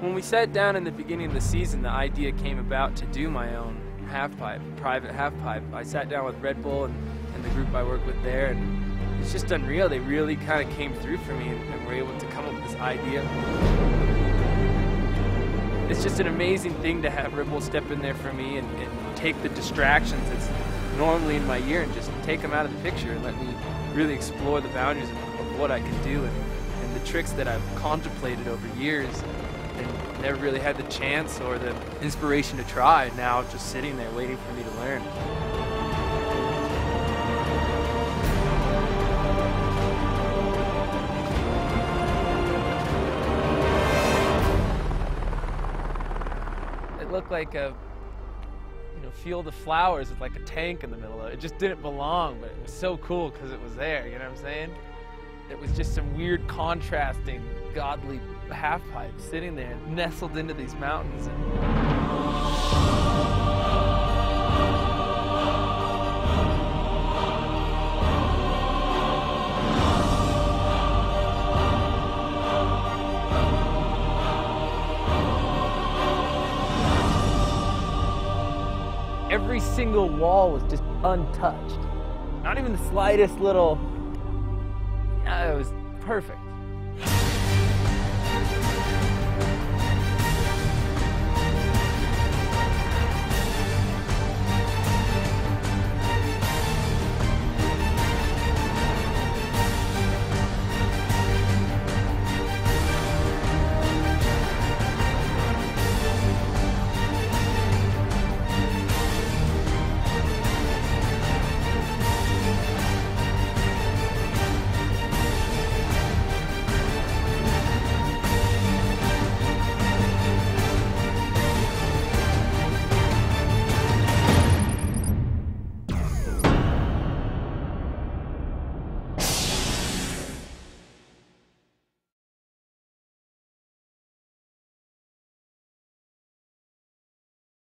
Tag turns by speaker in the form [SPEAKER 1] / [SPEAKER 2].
[SPEAKER 1] When we sat down in the beginning of the season, the idea came about to do my own halfpipe, private halfpipe. I sat down with Red Bull and the group I work with there, and it's just unreal. They really kind of came through for me and were able to come up with this idea. It's just an amazing thing to have Red Bull step in there for me and take the distractions that's normally in my year and just take them out of the picture and let me really explore the boundaries of what I can do and the tricks that I've contemplated over years and never really had the chance or the inspiration to try. Now just sitting there waiting for me to learn. It looked like a, field of flowers with like a tank in the middle of it. It just didn't belong, but it was so cool because it was there, you know what I'm saying? It was just some weird contrasting, godly halfpipe sitting there nestled into these mountains. Every single wall was just untouched. Not even the slightest little, it was perfect.